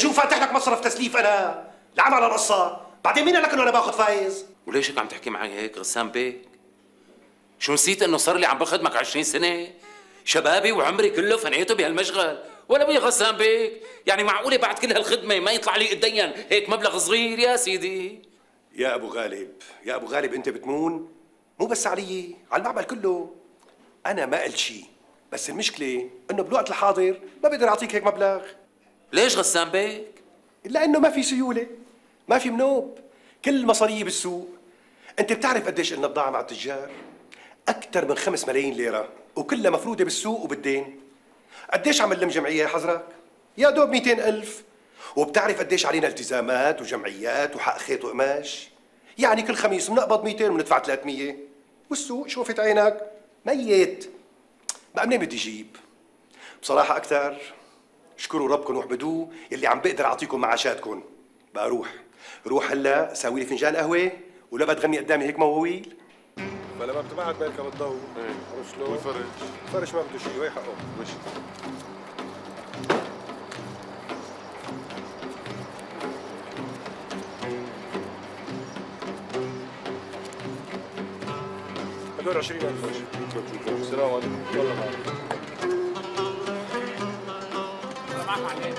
شو فاتح لك مصرف تسليف انا؟ لعن على القصة، بعدين مين قال لك انه انا باخذ فايز؟ وليش هيك عم تحكي معي هيك غسان بيك؟ شو نسيت انه صار لي عم بخدمك 20 سنة؟ شبابي وعمري كله فنيته بهالمشغل، ولا بي غسان بيك؟ يعني معقولة بعد كل هالخدمة ما يطلع لي اتدين هيك مبلغ صغير يا سيدي؟ يا ابو غالب، يا ابو غالب انت بتمون مو بس علي، على المعمل كله. انا ما قلت شيء، بس المشكلة انه بالوقت الحاضر ما بقدر اعطيك هيك مبلغ. ليش غسان بيك؟ الا انه ما في سيولة، ما في منوب، كل المصارية بالسوق. انت بتعرف قديش إلنا بضاعة مع التجار؟ اكثر من 5 ملايين ليرة، وكلها مفروضة بالسوق وبالدين. قديش عم نلم جمعية حضرك؟ يا دوب 200,000. وبتعرف قديش علينا التزامات وجمعيات وحق خيط وقماش؟ يعني كل خميس بنقبض 200 وندفع 300. والسوق شوفت عينك ميت. بقى منين بدي جيب؟ بصراحة أكثر اشكروا ربكم واحمدوه يلي عم بقدر أعطيكم معاشاتكم. بقى روح هلا ساوي لي فنجان قهوة، ولا بتغني قدامي هيك مواويل؟ فلما بتبعت بالك بالضوء عرفت شلون؟ والفرش؟ الفرش ما بده شيء، وهي حقه. ماشي. هدول 20,000 ماشي. السلام عليكم. يلا معك. يلا معك معلم.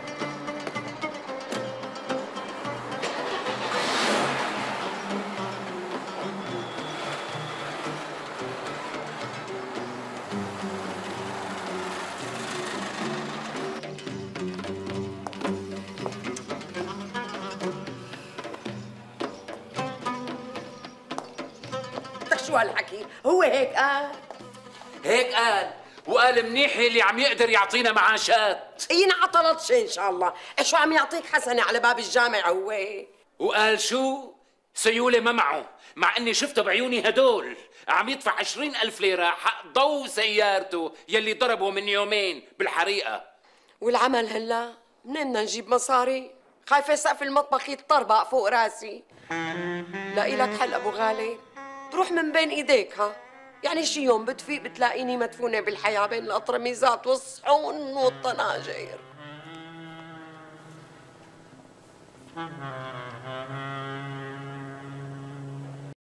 شو هالحكي؟ هو هيك قال؟ هيك قال، وقال منيح اللي عم يقدر يعطينا معاشات. ينعطلتش ان شاء الله، شو عم يعطيك حسنة على باب الجامع هو؟ وقال شو؟ سيولة ما معه، مع اني شفته بعيوني هدول عم يدفع 20,000 ليرة حق ضو سيارته يلي ضربه من يومين بالحريقة. والعمل هلا؟ منين بدنا نجيب مصاري؟ خايفة سقف المطبخ يتطربق فوق راسي. لاقي لك حل ابو غالي؟ تروح من بين ايديك ها؟ يعني شي يوم بتفيق بتلاقيني مدفونة بالحياة بين الأطرميزات والصحون والطناجر.